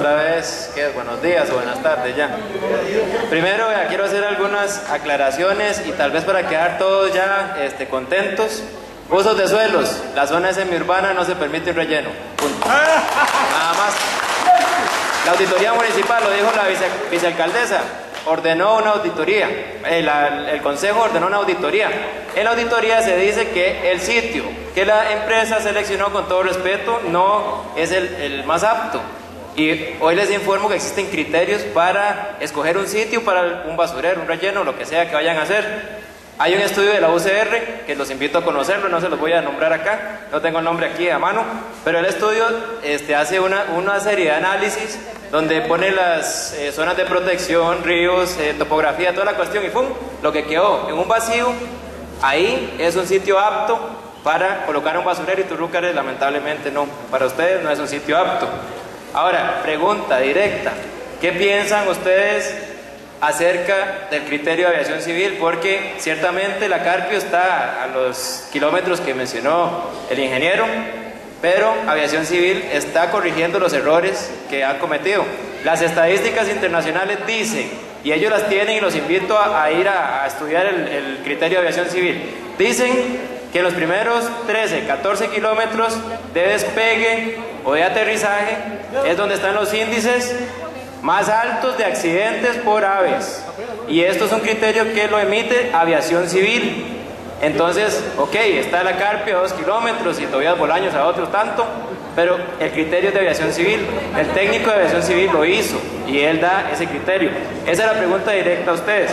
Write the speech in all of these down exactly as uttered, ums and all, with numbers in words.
Otra vez, ¿qué es? Buenos días o buenas tardes ya. Primero ya quiero hacer algunas aclaraciones y tal vez para quedar todos ya este, contentos. Usos de suelos, la zona semiurbana no se permite un relleno. Punto. Nada más. La auditoría municipal, lo dijo la vice, vicealcaldesa, ordenó una auditoría. El, el consejo ordenó una auditoría. En la auditoría se dice que el sitio que la empresa seleccionó, con todo respeto, no es el, el más apto. Y hoy les informo que existen criterios para escoger un sitio para un basurero, un relleno, lo que sea que vayan a hacer. Hay un estudio de la U C R que los invito a conocerlo, no se los voy a nombrar acá, no tengo el nombre aquí a mano, pero el estudio este, hace una, una serie de análisis donde pone las eh, zonas de protección, ríos, eh, topografía, toda la cuestión, y ¡pum! Lo que quedó en un vacío, ahí es un sitio apto para colocar un basurero, y Turrucares lamentablemente no, para ustedes no es un sitio apto. Ahora, pregunta directa, ¿qué piensan ustedes acerca del criterio de aviación civil? Porque ciertamente la Carpio está a los kilómetros que mencionó el ingeniero, pero aviación civil está corrigiendo los errores que ha cometido. Las estadísticas internacionales dicen, y ellos las tienen y los invito a, a ir a, a estudiar el, el criterio de aviación civil, dicen que en los primeros trece, catorce kilómetros de despegue o de aterrizaje es donde están los índices más altos de accidentes por aves, y esto es un criterio que lo emite aviación civil. Entonces, ok, está la Carpio a dos kilómetros y todavía Bolaños a otro tanto, pero el criterio es de aviación civil, el técnico de aviación civil lo hizo y él da ese criterio. Esa es la pregunta directa a ustedes.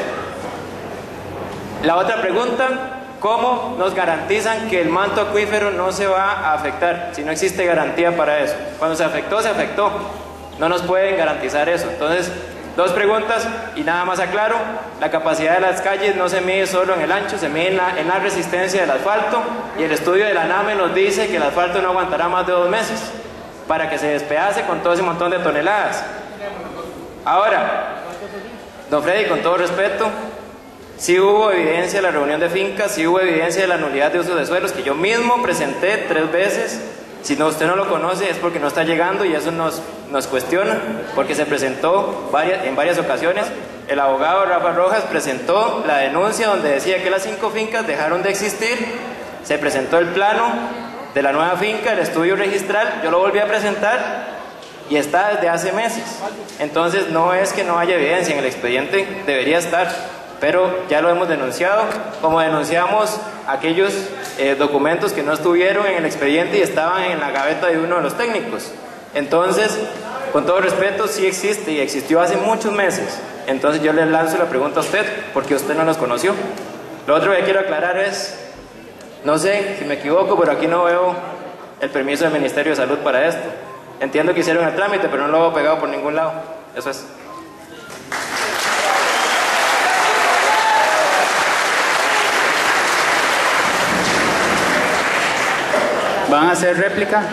La otra pregunta: ¿cómo nos garantizan que el manto acuífero no se va a afectar si no existe garantía para eso? Cuando se afectó, se afectó. No nos pueden garantizar eso. Entonces, dos preguntas y nada más aclaro: la capacidad de las calles no se mide solo en el ancho, se mide en la, en la resistencia del asfalto, y el estudio de la NAME nos dice que el asfalto no aguantará más de dos meses para que se despedace con todo ese montón de toneladas. Ahora, don Freddy, con todo respeto, sí hubo evidencia de la reunión de fincas, sí hubo evidencia de la nulidad de uso de suelos, que yo mismo presenté tres veces. Si no, usted no lo conoce es porque no está llegando, y eso nos, nos cuestiona, porque se presentó varias, en varias ocasiones. El abogado Rafa Rojas presentó la denuncia donde decía que las cinco fincas dejaron de existir. Se presentó el plano de la nueva finca, el estudio registral, yo lo volví a presentar y está desde hace meses. Entonces no es que no haya evidencia, en el expediente debería estar, pero ya lo hemos denunciado, como denunciamos aquellos eh, documentos que no estuvieron en el expediente y estaban en la gaveta de uno de los técnicos. Entonces, con todo respeto, sí existe y existió hace muchos meses. Entonces yo le lanzo la pregunta a usted, porque usted no los conoció. Lo otro que quiero aclarar es, no sé si me equivoco, pero aquí no veo el permiso del Ministerio de Salud para esto. Entiendo que hicieron el trámite, pero no lo veo pegado por ningún lado. Eso es. ¿Van a hacer réplica?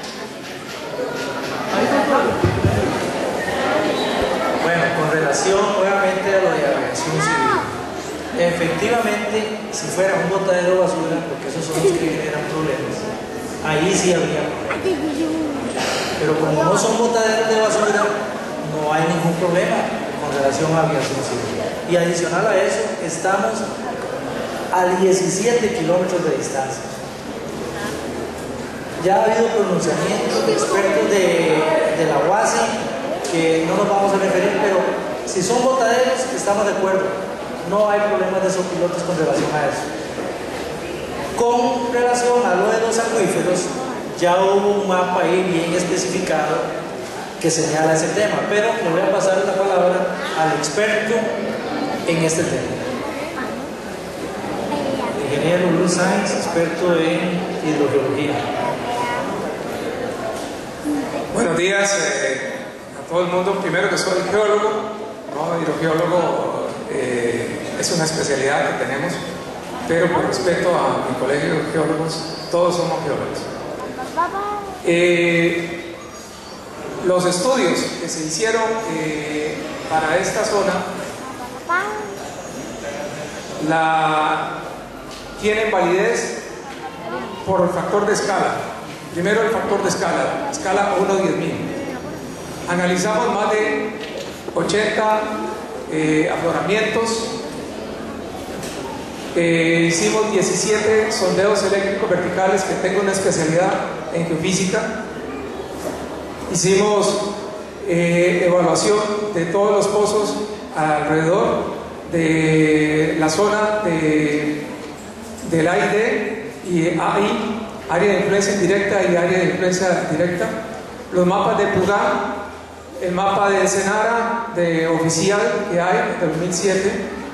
Bueno, con relación nuevamente a lo de aviación civil, efectivamente, si fuera un botadero de basura, porque esos son los que generan problemas, ahí sí habría problemas. Pero como no son botaderos de basura, no hay ningún problema con relación a aviación civil. Y adicional a eso, estamos a diecisiete kilómetros de distancia. Ya ha habido pronunciamientos de expertos de, de la U A S I, que no nos vamos a referir, pero si son botaderos, estamos de acuerdo. No hay problemas de sopilotes con relación a eso. Con relación a lo de los acuíferos, ya hubo un mapa ahí bien especificado que señala ese tema, pero le voy a pasar la palabra al experto en este tema. Ingeniero Luis Sáenz, experto en hidrogeología. Buenos días eh, a todo el mundo. Primero, que soy geólogo, ¿no? Hidrogeólogo eh, es una especialidad que tenemos, pero por respeto a mi colegio de geólogos, todos somos geólogos. Eh, los estudios que se hicieron eh, para esta zona la, tienen validez por el factor de escala. Primero, el factor de escala, escala uno a diez mil. Analizamos más de ochenta eh, afloramientos. Eh, hicimos diecisiete sondeos eléctricos verticales, que tengo una especialidad en geofísica. Hicimos eh, evaluación de todos los pozos alrededor de la zona de, del A I D y A I, área de influencia indirecta y área de influencia directa. Los mapas de Pugán, el mapa de Ensenada de oficial que hay de dos mil siete.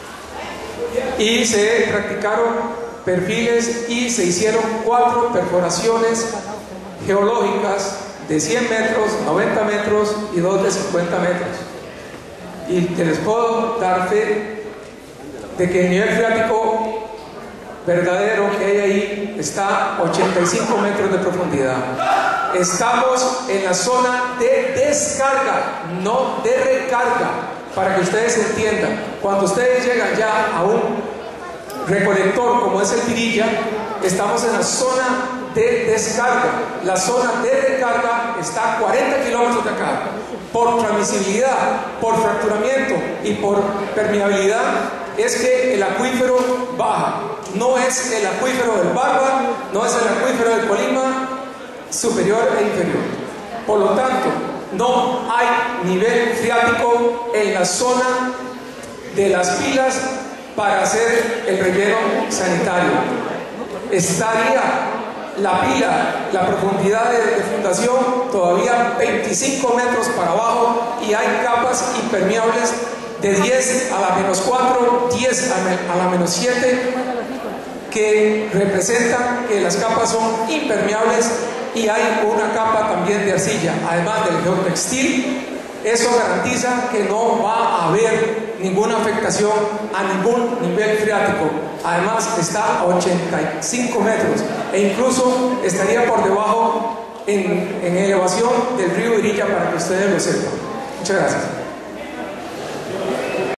Y se practicaron perfiles y se hicieron cuatro perforaciones geológicas de cien metros, noventa metros y dos de cincuenta metros. Y te les puedo dar fe de que el nivel freático verdadero que hay ahí está a ochenta y cinco metros de profundidad. Estamos en la zona de descarga, no de recarga. Para que ustedes entiendan, cuando ustedes llegan ya a un recolector como es el Pirilla, estamos en la zona de descarga. La zona de recarga está a cuarenta kilómetros de acá. Por transmisibilidad, por fracturamiento y por permeabilidad es que el acuífero baja. No es el acuífero del Barba, no es el acuífero del Colima superior e inferior. Por lo tanto, no hay nivel freático en la zona de las pilas para hacer el relleno sanitario. Estaría la pila, la profundidad de, de fundación todavía veinticinco metros para abajo, y hay capas impermeables de diez a la menos cuatro, diez a la menos siete, que representan que las capas son impermeables, y hay una capa también de arcilla, además del geotextil. Eso garantiza que no va a haber ninguna afectación a ningún nivel freático. Además está a ochenta y cinco metros e incluso estaría por debajo en, en elevación del río Irilla, para que ustedes lo sepan. Muchas gracias.